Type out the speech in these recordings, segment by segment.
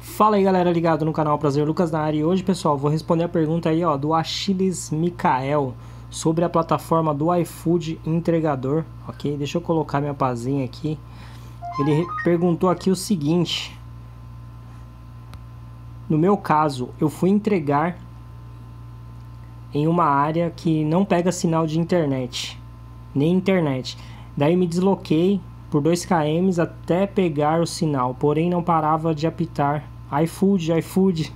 Fala aí galera, ligado no canal Prazer Lucas na área. E hoje, pessoal, vou responder a pergunta aí, ó, do Achilles Micael sobre a plataforma do iFood entregador, ok? Deixa eu colocar minha pazinha aqui. Ele perguntou aqui o seguinte: no meu caso, eu fui entregar em uma área que não pega sinal de internet, nem internet. Daí me desloquei por 2 km até pegar o sinal, porém não parava de apitar. iFood.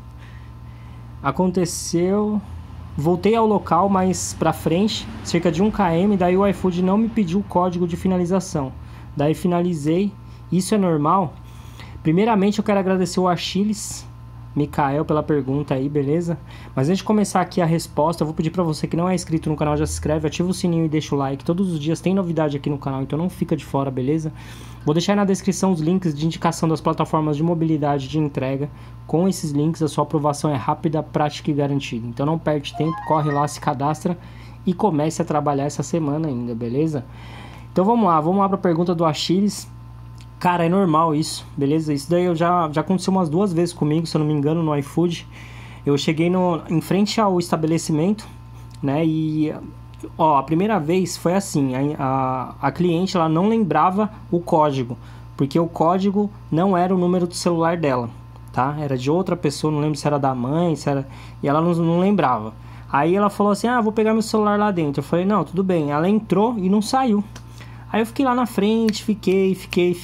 Aconteceu, voltei ao local mais pra frente, cerca de 1 km, daí o iFood não me pediu o código de finalização. Daí finalizei. Isso é normal? Primeiramente eu quero agradecer o Achilles Micael pela pergunta aí, beleza? Mas antes de começar aqui a resposta, eu vou pedir pra você que não é inscrito no canal, já se inscreve, ativa o sininho e deixa o like. Todos os dias tem novidade aqui no canal, então não fica de fora, beleza? Vou deixar aí na descrição os links de indicação das plataformas de mobilidade de entrega. Com esses links a sua aprovação é rápida, prática e garantida. Então não perde tempo, corre lá, se cadastra e comece a trabalhar essa semana ainda, beleza? Então vamos lá pra pergunta do Achilles. Cara, é normal isso, beleza? Isso daí já aconteceu umas 2 vezes comigo, se eu não me engano, no iFood. Eu cheguei em frente ao estabelecimento, né? E, ó, a primeira vez foi assim, a cliente, ela não lembrava o código, porque o código não era o número do celular dela, tá? Era de outra pessoa, não lembro se era da mãe, se era... E ela não lembrava. Aí ela falou assim, vou pegar meu celular lá dentro. Eu falei, não, tudo bem. Ela entrou e não saiu. Aí eu fiquei lá na frente, fiquei.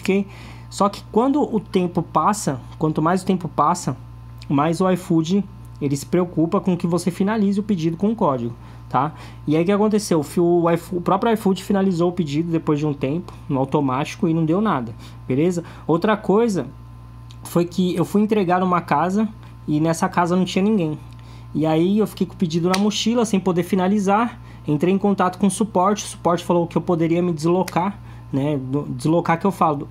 Só que quando o tempo passa, quanto mais o tempo passa, mais o iFood, ele se preocupa com que você finalize o pedido com o código, tá? E aí o que aconteceu? O próprio iFood finalizou o pedido depois de um tempo, no automático, e não deu nada, beleza? Outra coisa foi que eu fui entregar numa casa e nessa casa não tinha ninguém. E aí eu fiquei com o pedido na mochila, sem poder finalizar. Entrei em contato com o suporte falou que eu poderia me deslocar, né? Deslocar que eu falo,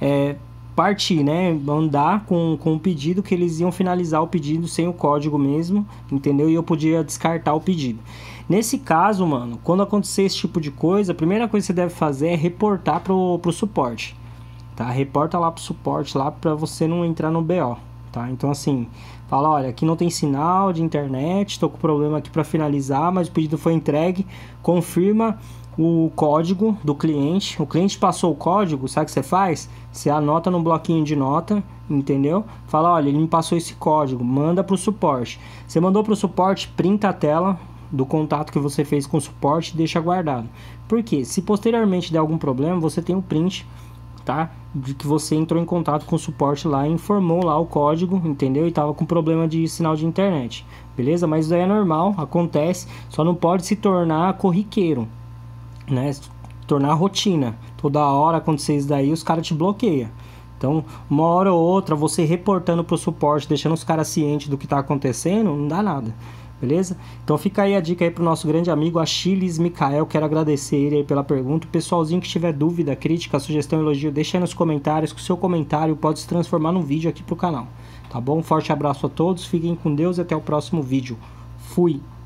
partir, né? Andar com o pedido, que eles iam finalizar o pedido sem o código mesmo, entendeu? E eu podia descartar o pedido. Nesse caso, mano, quando acontecer esse tipo de coisa, a primeira coisa que você deve fazer é reportar pro suporte, tá? Reporta lá pro suporte, lá pra você não entrar no BO, tá? Então assim, fala, olha, aqui não tem sinal de internet, estou com problema aqui para finalizar, mas o pedido foi entregue, confirma o código do cliente. O cliente passou o código, sabe o que você faz? Você anota no bloquinho de nota, entendeu? Fala, olha, ele me passou esse código, manda para o suporte. Você mandou para o suporte, printa a tela do contato que você fez com o suporte e deixa guardado. Por quê? Se posteriormente der algum problema, você tem o print, tá? De que você entrou em contato com o suporte lá e informou lá o código, entendeu? E tava com problema de sinal de internet, beleza? Mas isso daí é normal, acontece, só não pode se tornar corriqueiro, né? Se tornar rotina. Toda hora acontecer isso daí, os caras te bloqueiam. Então, uma hora ou outra, você reportando pro suporte, deixando os caras cientes do que tá acontecendo, não dá nada. Beleza? Então fica aí a dica aí pro nosso grande amigo Achilles Micael. Quero agradecer ele aí pela pergunta. O pessoalzinho que tiver dúvida, crítica, sugestão, elogio, deixa aí nos comentários, que o seu comentário pode se transformar num vídeo aqui pro canal. Tá bom? Um forte abraço a todos, fiquem com Deus e até o próximo vídeo. Fui!